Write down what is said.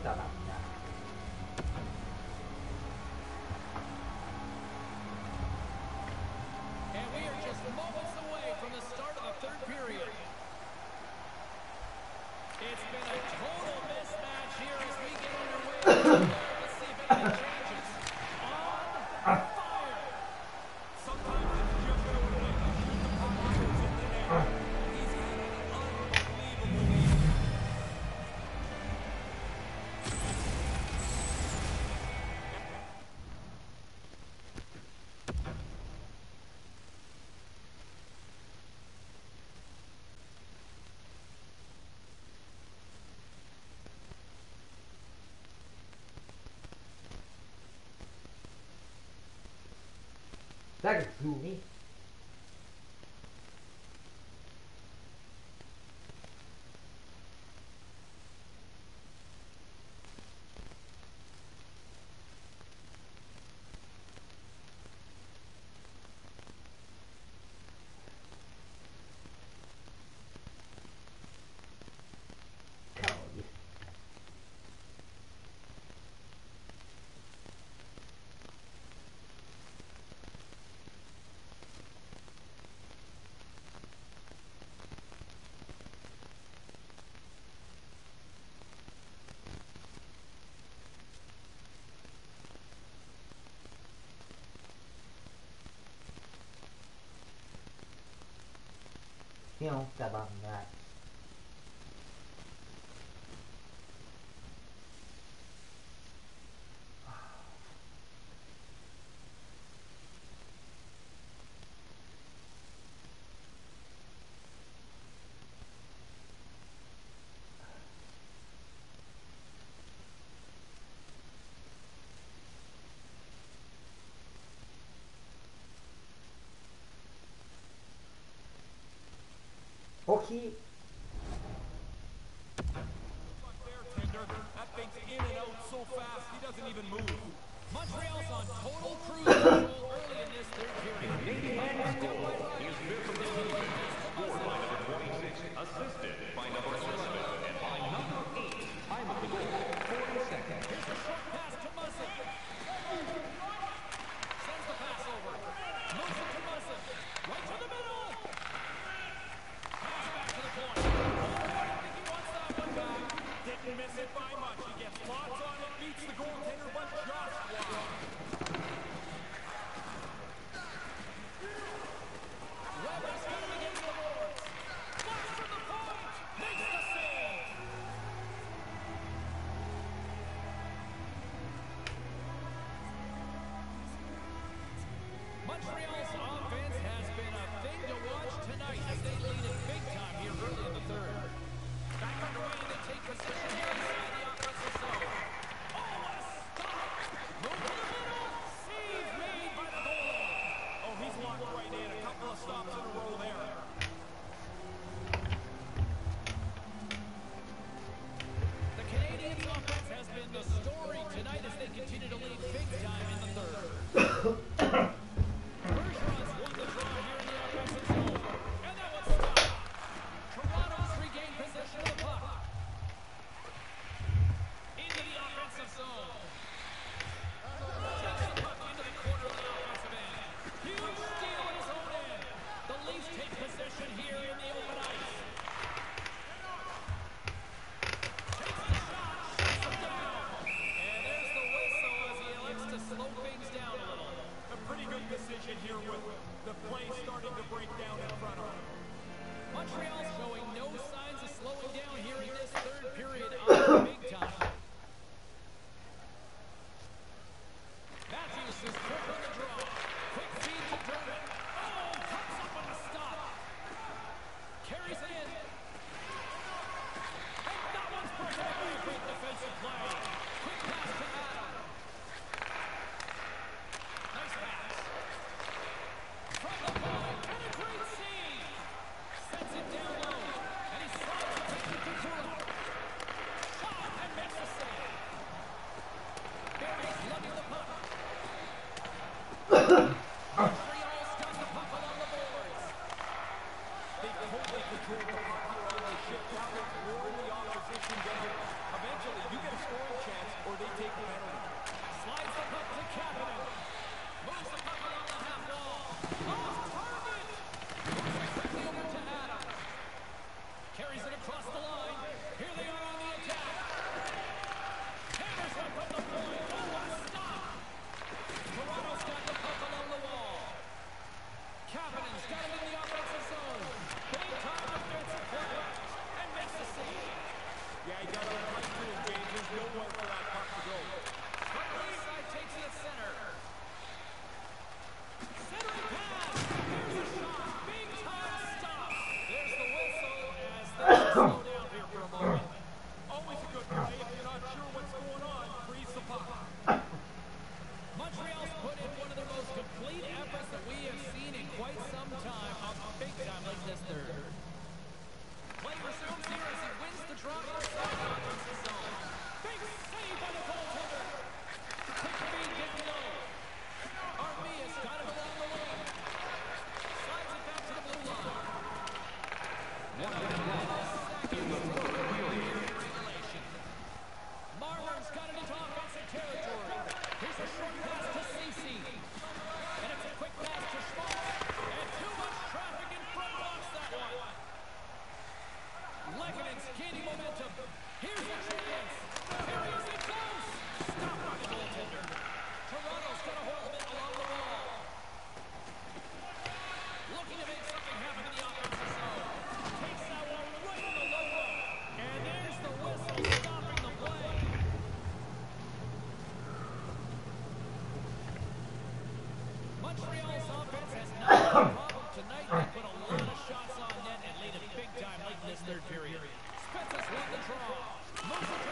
จะแบบนะ And we are just moments away from the start of the third period. It's been a total mismatch here as we get underway. Let's see if anything changes. On fire. Sometimes it's just the way you shoot the puck goes in the net. He's had an unbelievable lead. That is gloomy. You know, that about that. Okay. That thing's in and out so fast, he doesn't even move. Montreal's on total cruise control early in this third period. He is fifth from the season, scored by number 26, assisted by number 7, and by number 8, time of the goal, 40 seconds. Here's a short pass to Muzzin. Sends the pass over. Moves it to Muzzin. Right to the middle. Pass back to the point. I think he wants that one back. Didn't miss it by much. He gets lots on it, beats the goaltender, but just wide. Weber's got him against the boards. Flash from the point. Makes the save. Montreal's offense has been a thing to watch tonight as they lead it big time here early in the third. Back underway and they take possession here inside the offensive zone. Oh, what a stop! Move to the middle. Save made by the goalie. Oh, he's locked right in. A couple of stops in a row there. The Canadiens' offense has been the story tonight as they continue to lead big time in the third. Bergeron's won the draw here in the offensive zone. And that one's stopped. Toronto's regained possession of the puck. Into the offensive zone. Takes the puck into the corner of the offensive end. Huge steal in his own end. The Leafs take possession here in the open ice. Takes the shot, shuts him down. And there's the whistle as he elects to slow things down a little. A pretty good decision here with the play starting to break down in front of him. Montreal showing no signs of slowing down here in this third period on big time. Matthews is quick on the draw. Quick feed to Dermott. Oh, comes up on the stop. Carries it in. And that one's broken up by a great defensive play. Quick pass to Adam. Nice pass. From the point, and a great save. Sets it down low. And he slides it to Kikula. Shot and makes the save. Barry's lugging the puck. Montreal's got the puck along the boards. They totally control the puck here on the shift. Now they're wearing the opposition down. Eventually, you get a scoring carries it across the line. Here they are on the attack. Hammers one from the point. Oh, what a stop! Toronto's got the puck along the wall. Kapanen's got it in the offensive zone. Big time defensive play. And makes the save. Yeah, he got it right to him, James. There's nowhere for that puck to go. Right side takes it at center. Centering pass. Here's a shot. Big time stop. There's the whistle as they slow down here for a moment. Always a good play. If you're not sure what's going on, freeze the puck. Montreal's put in one of their most complete efforts that we have seen in quite some time. A big time like this third. Play resumes here as he wins the draw outside the offensive zone. Big save by the goaltender. Quick feed didn't know. Armia's got it along the lane. Slides it back to the blue line. Marner's got it into offensive territory. Here's a short pass to Ceci. And it's a quick pass to Schmaltz. And too much traffic in front blocks that one. Lekkinen gaining momentum. Here's a chance. Here he is, it goes. Stopped by the goaltender. Toronto's got a hold of it along the wall. Looking to make something happen in the offensive zone. Takes that one right in the logo. And there's the whistle stopping the play. Montreal's offense has not been a problem tonight. They put a lot of shots on net and laid it big time late in this third period. Spencer's won the draw. Moves it to